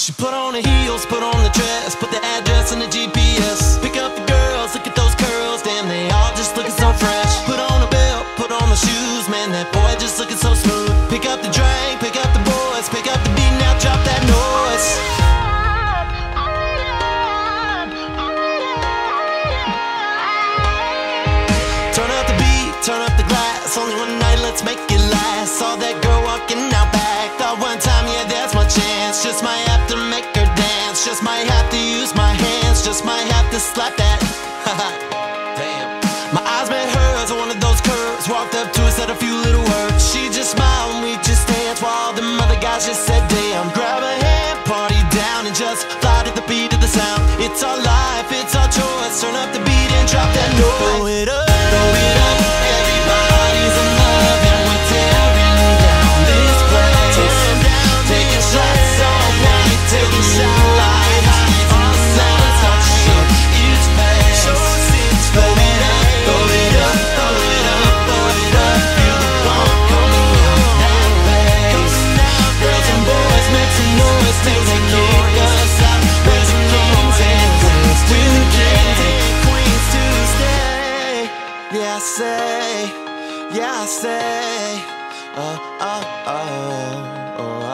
She put on the heels, put on the dress, put the address in the GPS. Pick up the girls, look at those curls, damn, they all just looking so fresh. Put on a belt, put on the shoes, man, that boy just looking so smooth. Pick up the drink, pick up the boys, pick up the beat, now drop that noise. Turn up the beat, turn up the glass, only one night, let's make it last. Saw that girl walking out back, thought one time, yeah, that's my chance. Just might have to make her dance, just might have to use my hands, just might have to slap that. Damn. My eyes met hers on one of those curves, walked up to her, said a few little words. She just smiled and we just danced while the other guys just said damn. Grab a hand, party down, and just fly to the beat of the sound. It's our life, it's our choice, turn up the beat and drop that noise. Throw it up, throw it up, everybody's in love and we're tearing down this place. Taking shots all night, taking shots light, all night, touching each face. Throw it up, throw it up, throw it up, throw it up, feel the pump coming out that bass. Girls and boys make some noise, take the kick us out. We're the kings and queens, we're the kings and queens to stay. Yeah, I say, yeah, I say, oh.